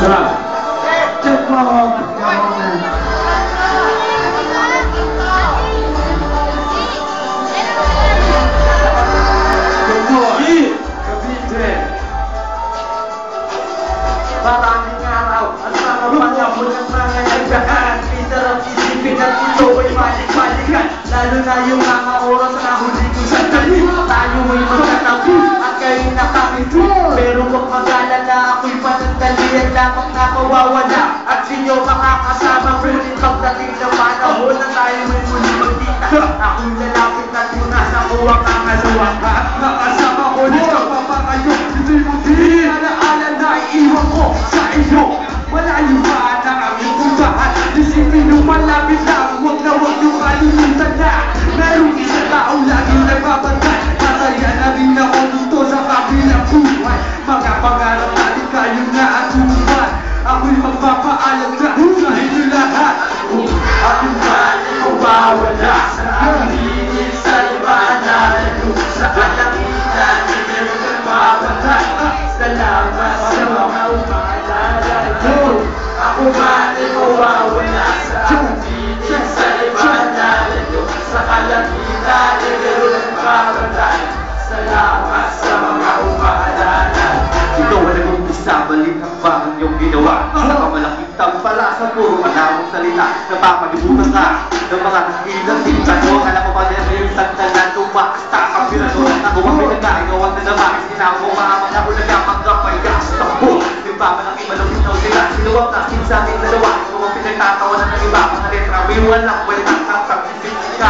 Maraming araw at mga panahon ng mga nagdaan, pinarap isipin at ito ay balik-balikan. Lalo na yung mga oras na huli kong sandali. Tayo ay magkatabi at kayo nakapiti. Pero huwag mag-alala, ako'y panandalian lamang na mawawala. At sinyo makakasama, ngunit pagdating ng panahon na tayo may muli magkita. Ako'y lalapit at yun nasa kuha kangalawa. At makasama ko nito papakayo, hindi mo di alaala na iiwan ko sa iyo. Malayo ba ang aming puntahan? Isipin nyo malapit lang, huwag na huwag nyo kalilimutan na merong isang tao laging nagbabantay. Masaya na rin ako dito sa kabilang buhay. Mga pangarap natin kayo na atuman. Ako'y magpapaalam na sa inyo lahat. Aking mali ko bawala sa aking sa iba na lalo sa kalangitan. Hindi mo nagbabantay. Salamat sa mga umalala ko. Ako mali ko bawala sa aking sa iba na lalo sa kalangitan. Hindi mo nagbabantay. Salamat sa mga umalala. Ikaw ang nag-umpisa, balik ang bahang iyong ginawa. Nakamalaking tampala sa puro manamong salita. Napapalibutan ka ng mga nakilang sintanong. Alam mo ba na yung sandalan tumakasta ang pinanong. Ako ang pinagkaigawan na nabahis. Ginamo mahamang ako nagkapanggap ay gastampo. Yung pamalaki malapit na sila. Sinuwag natin sa ating dalawa. Ikaw ang pinagtatawanan ng iba. Mga letra, may walang balitang isip ka.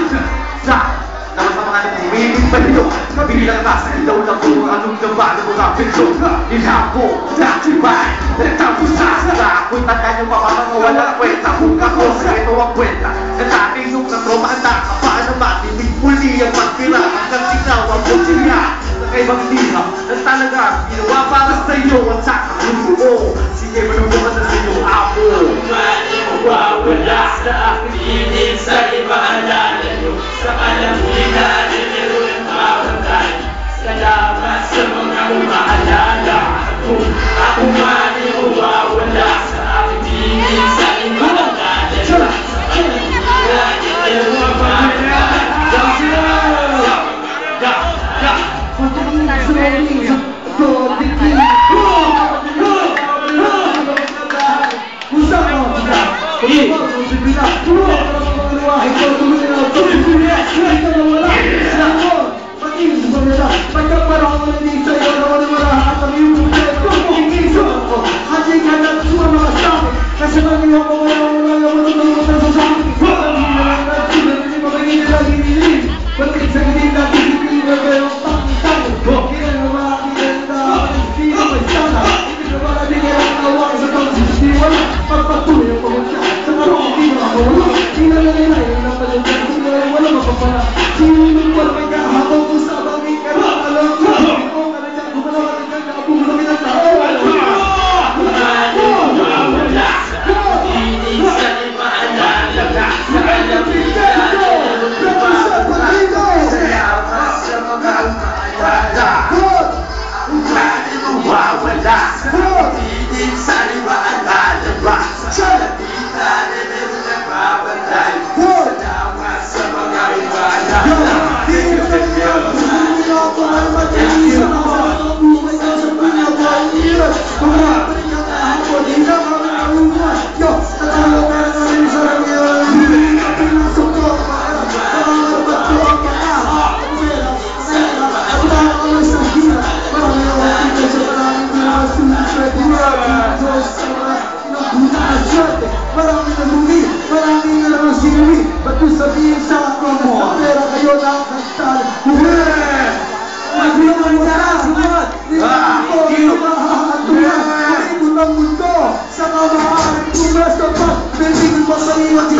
Sa naman sa mga nagpumiling balito. Kabilang nasa ilaw na po anong nabalo mo na pinto. Nilako, natibay, nagtapusa. Ako'y tanda nyo papamang walang kwenta. Kung ako sa ito ang kwenta. Natating yung natroma ang nakapaan na matimig muli ang magpira. Hanggang sinaw ang busiya. Nakaibang liham na talaga ginawa para sa iyo at sa kalubo. Sige, manubukan na sa iyo, amo. Mali mo wawala sa aking inig sa iba alala nyo. Sa kalangitan, niliro ng mawantay. Salamat sa mga umaalala ako. Ako mali mo wawala sa aking inig sa iba alala nyo. Sa kalangitan, niliro ng mawantay. Maraming nalumi, maraming nalang sinawi. Ba't kung sabihin sa ako na pera kayo nakakasal? Nagulungan mo na sunod. Hindi ko mahahatulan. Kasi kung ang mundo sa kamahal kung nasa pa, pwede ko masaliwan